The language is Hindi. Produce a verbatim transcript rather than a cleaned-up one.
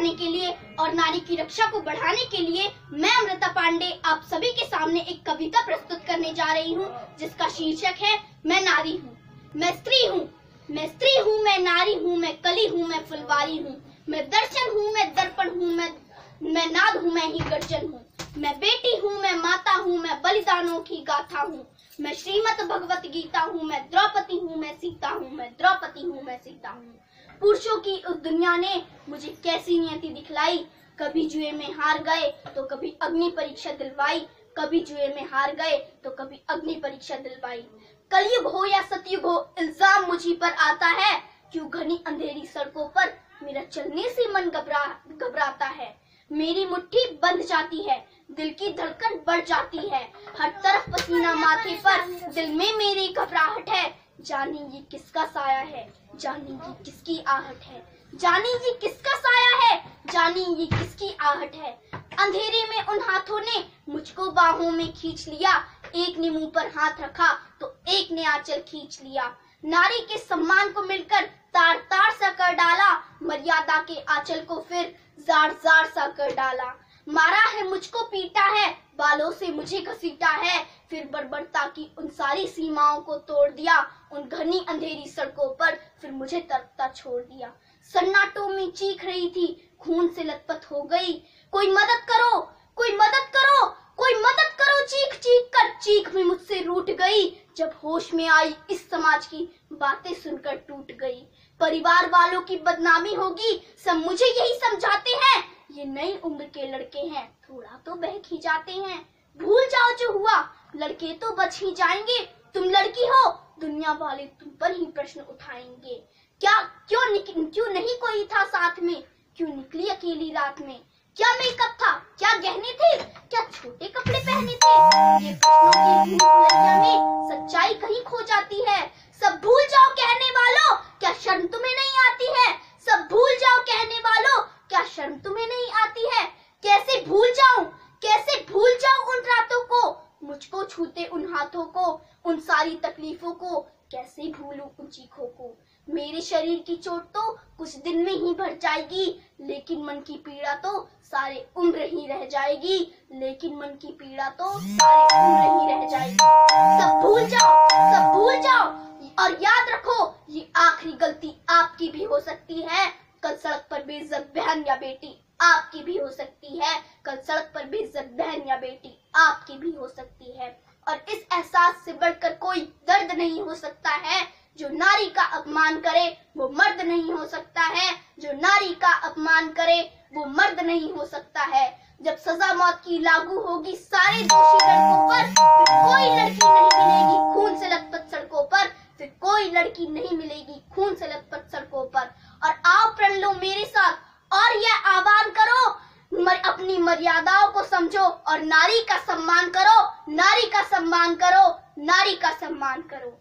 बढ़ाने के लिए और नारी की रक्षा को बढ़ाने के लिए मैं अमृता पांडे आप सभी के सामने एक कविता प्रस्तुत करने जा रही हूँ, जिसका शीर्षक है मैं नारी हूँ, मैं स्त्री हूँ, मैं स्त्री हूँ, मैं नारी हूँ, मैं कली हूँ, मैं फुलवारी हूँ, मैं दर्शन हूँ, मैं दर्पण हूँ, मैं मैं नाद हूँ, मैं ही गर्जन हूँ, मैं बेटी हूँ, मैं माता हूँ, मैं बलिदानों की गाथा हूँ, मैं श्रीमद् भगवत गीता हूँ, मैं द्रौपदी हूँ, मैं सीता हूँ, मैं द्रौपदी हूँ, मैं सीता हूँ। पुरुषों की उस दुनिया ने मुझे कैसी नियति दिखलाई, कभी जुए में हार गए तो कभी अग्नि परीक्षा दिलवाई, कभी जुए में हार गए तो कभी अग्नि परीक्षा दिलवाई। कलयुग हो या सतयुग हो, इल्जाम मुझी पर आता है, क्यों घनी अंधेरी सड़कों पर मेरा चलने से मन घबरा घबराता है। मेरी मुट्ठी बंध जाती है, दिल की धड़कन बढ़ जाती है, हर तरफ पसीना माथे पर, दिल में मेरी घबराहट है। जाने ये किसका साया है, जाने ये किसकी आहट है, जाने ये किसका साया है, जाने ये किसकी आहट है। अंधेरे में उन हाथों ने मुझको बाहों में खींच लिया, एक ने मुंह पर हाथ रखा तो एक ने आंचल खींच लिया। नारी के सम्मान को मिलकर तार तार सा कर डाला, मर्यादा के आंचल को फिर जार जार सा कर डाला। मारा है मुझको, पीटा है, बालों से मुझे घसीटा है, फिर बर्बरता की उन सारी सीमाओं को तोड़ दिया, उन घनी अंधेरी सड़कों पर फिर मुझे तड़पता छोड़ दिया। सन्नाटों में चीख रही थी, खून से लथपथ हो गई, कोई मदद करो, कोई मदद करो, कोई मदद करो, चीख चीख कर चीख भी मुझसे रूठ गई। जब होश में आई इस समाज की बातें सुनकर टूट गई। परिवार वालों की बदनामी होगी, सब मुझे यही समझाते हैं, ये नई उम्र के लड़के हैं, थोड़ा तो बहक ही जाते हैं। भूल जाओ जो हुआ, लड़के तो बच ही जाएंगे, तुम लड़की हो, दुनिया वाले तुम पर ही प्रश्न उठाएंगे। क्या क्यों क्यों नहीं कोई था साथ में, क्यों निकली अकेली रात में, क्या मेकअप था, क्या गहने थे, क्या छोटे कपड़े पहने थे। ये प्रश्नों की भूलभुलैया में सच्चाई कहीं खो जाती है। सब भूल जाओ कहने वालों, क्या शर्म तुम्हें नहीं आती है, सब भूल जाओ कहने वालों, क्या शर्म तुम्हें नहीं आती है। कैसे भूल जाऊं, कैसे भूल जाऊं उन रातों को, मुझको छूते उन हाथों को, उन सारी तकलीफों को, कैसे भूलूं उन चीखों को। मेरे शरीर की चोट तो कुछ दिन में ही भर जाएगी, लेकिन मन की पीड़ा तो सारे उम्र ही रह जाएगी, लेकिन मन की पीड़ा तो सारे उम्र ही रह जाएगी। सब भूल जाओ, सब भूल जाओ, और याद रखो ये आखिरी गलती आपकी भी हो सकती है। कल सड़क पर बेइज्जत बहन या बेटी आपकी भी हो सकती है, कल सड़क पर बेइज्जत बहन या बेटी आपकी भी हो सकती है। और इस एहसास से बढ़कर कोई दर्द नहीं हो सकता है, जो नारी का अपमान करे वो मर्द नहीं हो सकता है, जो नारी का अपमान करे वो मर्द नहीं हो सकता है। जब सजा मौत की लागू होगी सारे दोषी लड़कों पर, फिर कोई लड़की नहीं मिलेगी खून से लथपथ सड़कों पर, फिर कोई लड़की नहीं मिलेगी खून से लथपथ सड़कों पर। और आओ प्रण लो मेरे साथ और यह आह्वान करो, मर, अपनी मर्यादाओं को समझो और नारी का सम्मान करो, नारी का सम्मान करो, नारी का सम्मान करो।